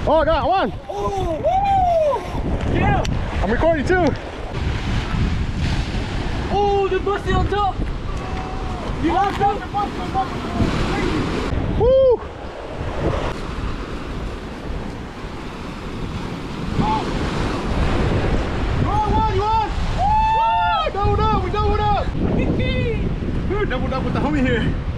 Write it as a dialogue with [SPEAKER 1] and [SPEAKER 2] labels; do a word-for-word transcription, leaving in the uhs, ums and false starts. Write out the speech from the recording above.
[SPEAKER 1] Oh, I got one.
[SPEAKER 2] Oh, woo! Yeah.
[SPEAKER 1] I'm recording too.
[SPEAKER 2] Oh, the busted on top. You lost up.
[SPEAKER 1] Woo! Doubled up, we doubled up! We're doubled up with the homie here.